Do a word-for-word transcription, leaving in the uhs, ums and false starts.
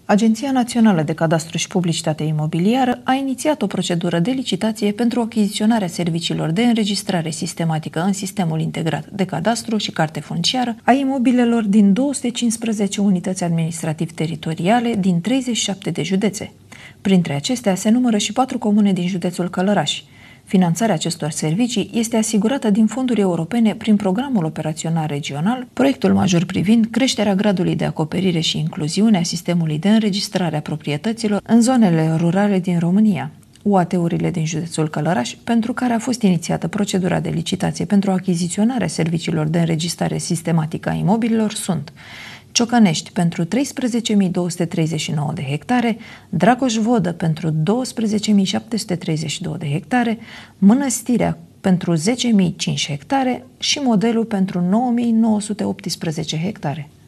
Agenția Națională de Cadastru și Publicitate Imobiliară a inițiat o procedură de licitație pentru achiziționarea serviciilor de înregistrare sistematică în sistemul integrat de cadastru și carte funciară a imobilelor din două sute cincisprezece unități administrativ-teritoriale din treizeci și șapte de județe. Printre acestea se numără și patru comune din județul Călăraș. Finanțarea acestor servicii este asigurată din fonduri europene prin programul operațional regional, proiectul major privind creșterea gradului de acoperire și incluziune a sistemului de înregistrare a proprietăților în zonele rurale din România. U A T-urile din județul Călăraș, pentru care a fost inițiată procedura de licitație pentru achiziționarea serviciilor de înregistrare sistematică a imobililor sunt Ciocănești pentru treisprezece mii două sute treizeci și nouă de hectare, Dragoș-Vodă pentru douăsprezece mii șapte sute treizeci și două de hectare, Mănăstirea pentru zece mii cinci hectare și Modelul pentru nouă mii nouă sute optsprezece hectare.